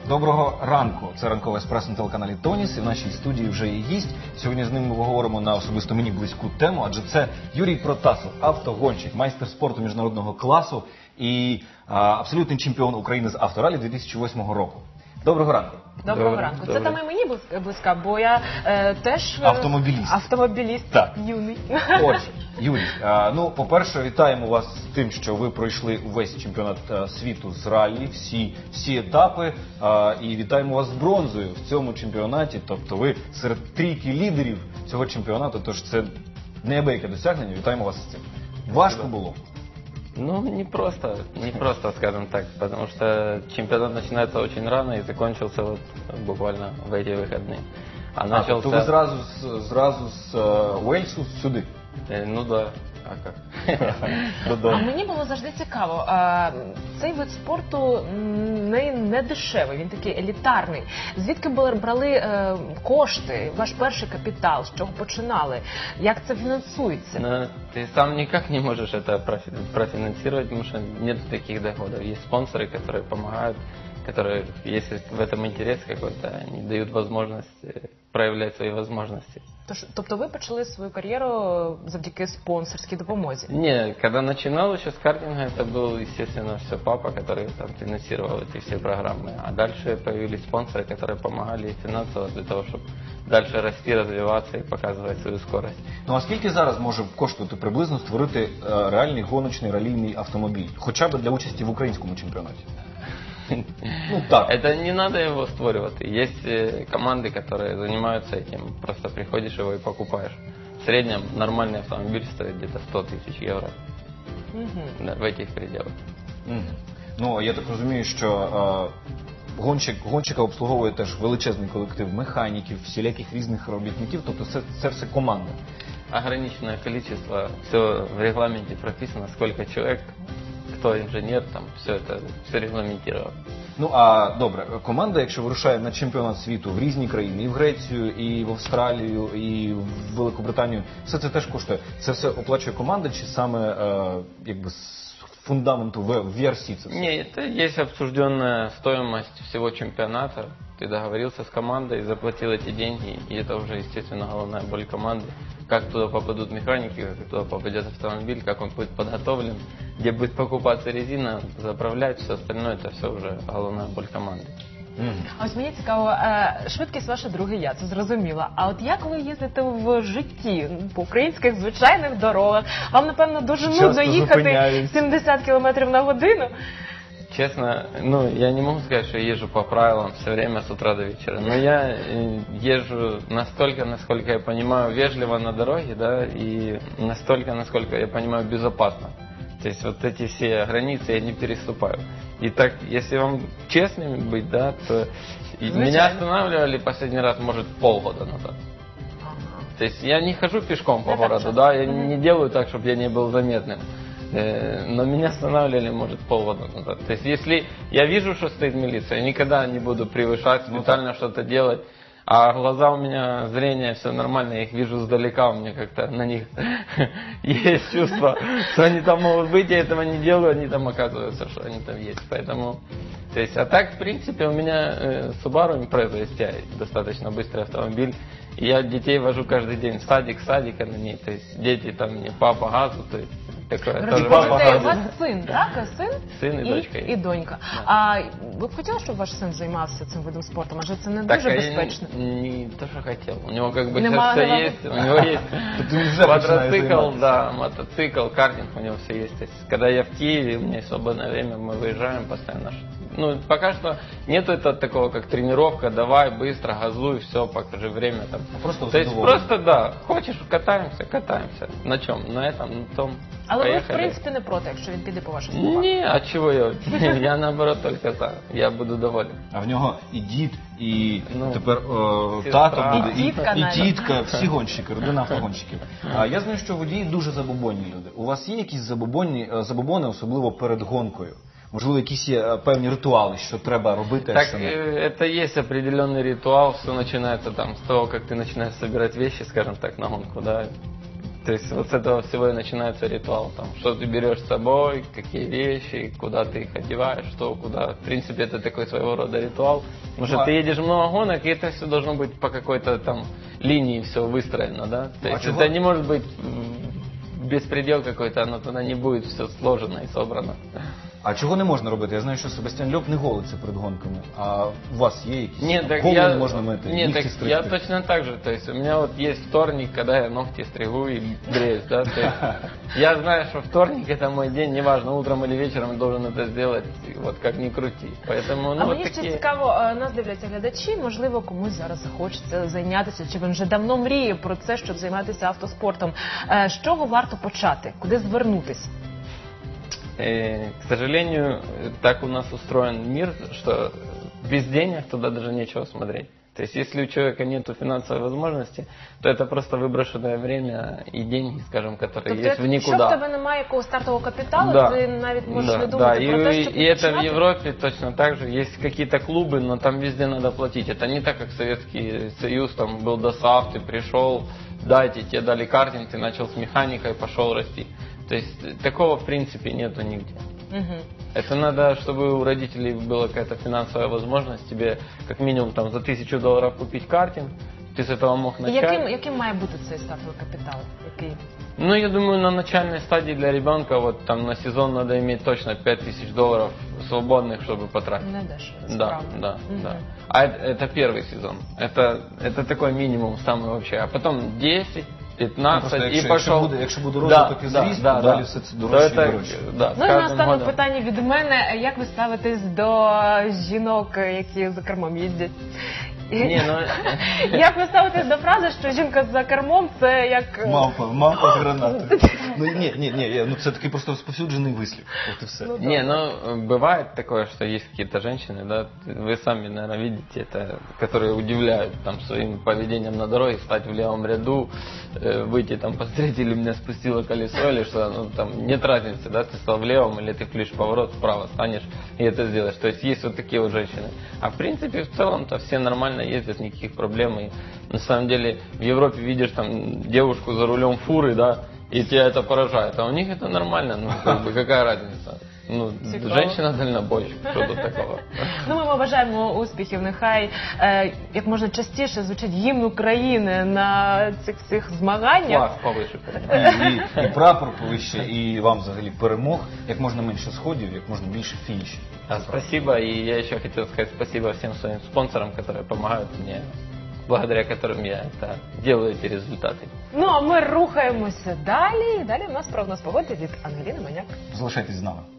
Доброго ранку. Це ранкове еспресо на телеканалі Тоніс. І в нашій студії вже є гість. Сьогодні з ним ми поговоримо на особисто мені близьку тему, адже це Юрій Протасов, автогонщик, майстер спорту міжнародного класу і абсолютний чемпіон України з авторалі 2008 року. Доброго ранку. Доброго ранку. Це там і мені близька, бо я теж автомобіліст так. Юний. Отже, Юрій, ну, по-перше, вітаємо вас з тим, що ви пройшли увесь чемпіонат світу з раллі, всі етапи, і вітаємо вас з бронзою в цьому чемпіонаті. Тобто ви серед трійки лідерів цього чемпіонату, тож це неабияке досягнення. Вітаємо вас з цим. Важко було? Ну, не просто, скажем так, потому что чемпионат начинается очень рано и закончился вот буквально в эти выходные. Тобто ви зразу з Уельсу сюди? Ну да, а как? А мені було завжди цікаво, цей вид спорту не дешевий, він такий елітарний. Звідки брали кошти, ваш перший капітал, з чого починали? Як це фінансується? Ну, ты сам никак не можешь это профинансировать, потому что нет таких доходов. Есть спонсоры, которые помогают, которые, если в этом интерес какой-то, они дают возможность проявлять свои возможности. Тобто ви почали свою кар'єру завдяки спонсорській допомозі? Не, когда начинал еще с картинга, это был, естественно, все папа, который там финансировал эти все программы. А дальше появились спонсоры, которые помогали финансово для того, чтобы дальше расти, развиваться и показывать свою скорость. Ну а скільки зараз може коштувати приблизно створити реальний гоночний ралійний автомобіль? Хоча б для участі в українському чемпіонаті? Ну так. Это не надо его створювати. Есть команды, которые занимаются этим. Просто приходишь его и покупаешь. В среднем нормальный автомобиль стоит где-то 100 тысяч евро. Да, в этих пределах. Ну, я так розумію, що гонщика обслуговує теж величезний колектив механіків, всіляких різних робітників, тобто це все команда. Ограниченное количество, все в регламенте прописано, сколько человек, кто инженер, там все регламентировано. Ну, а добре, команда, якщо вирушає на чемпіонат світу в різні країни, і в Грецію, і в Австралію, і в Великобританію, все це теж коштує. Це все оплачує команда, чи саме, якби, з фундаменту в VRC це все? Нет, это есть обсужденная стоимость всего чемпионата. Ты договорился с командой, заплатил эти деньги, и это уже, естественно, головная боль команды. Как туда попадут механики, как туда попадет автомобиль, как он будет подготовлен, где будет покупаться резина, заправлять, все остальное, это все уже головная боль команды. А ось мені цікаво, швидкість ваша друге я, це зрозуміло. А от як ви їздите в житті по українських звичайних дорогах? Вам, напевно, дуже нудно їхати 70 км на годину? Честно, ну, я не могу сказать, что я езжу по правилам все время с утра до вечера, но я езжу настолько, насколько я понимаю, вежливо на дороге, да, и настолько, насколько я понимаю, безопасно. То есть вот эти все границы я не переступаю. И так, если вам честными быть, да, то меня останавливали последний раз, может, полгода назад. То есть я не хожу пешком по городу, да, я не делаю так, чтобы я не был заметным. Но меня останавливали, может, полгода назад. То есть, если я вижу, что стоит милиция, я никогда не буду превышать, специально что-то делать. А глаза у меня, зрение, все нормально, я их вижу сдалека, у меня как-то на них есть чувство, что они там могут быть, я этого не делаю, они там оказываются, что они там есть. Поэтому, то есть, а так, в принципе, у меня Subaru Impreza есть, достаточно быстрый автомобиль. И я детей вожу каждый день в садик, садика на ней, то есть, дети там мне, папа газу, то есть, такое тоже. У вас син, так? Син і дочка. І донька. А ви б хотіли, щоб ваш син займався цим видом спорту? Адже це не дуже безпечно. Не то, что хотел. У него как бы все есть. У него есть квадроцикл, да, мотоцикл, картинг, у него все есть. То есть, когда я в Киеве, у меня есть свободное время, мы выезжаем постоянно. Ну, пока что нету этого такого, как тренировка, давай, быстро, газуй, все, покажи время там. То есть просто, да, хочешь, катаемся. На чем? На этом, на том. Але поехали. ви, в принципі, не проти, якщо він піде по ваших словах? Ні, а чого я? Я, наоборот, тільки за. Я буду доволен. А в нього і дід, і тепер тато буде, і тітка, всі гонщики, родина автогонщиків. А я знаю, що водії дуже забобонні люди. У вас є якісь забобони, особливо перед гонкою? Можливо, якісь є певні ритуали, що треба робити? Так, это есть определенный ритуал, все начинается там с того, как ты начинаешь собирать вещи, скажем так, на гонку, да. То есть вот с этого всего и начинается ритуал. Там, что ты берешь с собой, какие вещи, куда ты их одеваешь, что, куда. В принципе, это такой своего рода ритуал. Потому что ты едешь много гонок, и это все должно быть по какой-то там линии все выстроено, да? То есть это не может быть беспредел какой-то, оно тогда не будет все сложено и собрано. А чого не можна робити? Я знаю, що Себастьян Льоп не голиться перед гонками. А у вас є якісь Нет, так голову я, не можна мити, нет, нігті так стригти? я точно так же. То есть у меня вот есть вторник, когда я ногти стригу и бреюсь, да. То есть я знаю, что вторник это мой день, неважно, утром или вечером я должен это сделать, вот как ни крути. Поэтому, ну, А вот мені ще такие... цікаво, нас дивляться глядачі, можливо, комусь зараз захочеться зайнятися, чи він вже давно мріє про це, щоб займатися автоспортом. З чого варто почати? Куди звернутись? К сожалению, так у нас устроен мир, что без денег туда даже нечего смотреть. То есть, если у человека нет финансовой возможности, то это просто выброшенное время и деньги, скажем, которые есть в никуда. Якщо в тебе немає якогось стартового капіталу, Да. ти навіть можеш Да, не думати да. про те, щоб И это в починати. Европе точно так же. Есть какие-то клубы, но там везде надо платить. Это не так, как Советский Союз, там был ДОСААФ, ты пришел, дайте, тебе дали картинг, ты начал с механикой, пошел расти. То есть такого в принципе нету нигде. Мгм. Это надо, чтобы у родителей была какая-то финансовая возможность тебе как минимум там за $1000 купить картинг, ты с этого мог І начать. яким має бути цей стартовий капітал? Який? Ну, я думаю, на начальной стадии для ребенка вот там на сезон надо иметь точно $5000 свободных, чтобы потратить. Не дешево, Да, справді. да, Мгм. да. А это первый сезон. Это такой минимум самый вообще. А потом 10, 15 Просто и пошел. якщо буде розвиток і зріст, то далі все це дорожче і то это, дорожче. да, Ну і с каждым наостанок годом. питання від мене. Як ви ставитесь до жінок, які за кермом їздять? Не, ну, Як ви ставитесь до фрази, що жінка за кермом – це як... Мавпа з гранати. Ну ні, ну це такий просто розповсюджений вислів. От і все. не, ну, бывает такое, что есть какие-то женщины, да, вы сами, наверное, видите это, которые удивляют там своим поведением на дороге, стать в левом ряду, выйти там посмотреть, или меня спустило колесо, или что, ну, там, нет разницы, да, ты стал в левом, или ты включишь поворот, вправо станешь и это сделаешь. То есть есть вот такие вот женщины. А в принципе, в целом-то все нормально ездят, никаких проблем. И на самом деле в Европе видишь там девушку за рулем фуры, да, и тебя это поражает. А у них это нормально, ну, как бы, какая разница? Ну, Цікаво. женщина-дальнобойщик, що тут такого? Ну, ми вам бажаємо успіхів. Нехай як можна частіше звучить гімн України на цих всіх змаганнях. Клас повише. І прапор повище, і вам взагалі перемог, як можна менше сходів, як можна більше фінішів. Спасибо, и я еще хотел сказать спасибо всем своим спонсорам, которые помогают мне, благодаря которым я это делаю, эти результаты. Ну, а ми рухаємося далі. Далі у нас прогноз погоди від Ангеліни Маняк. Залишайтесь з нами.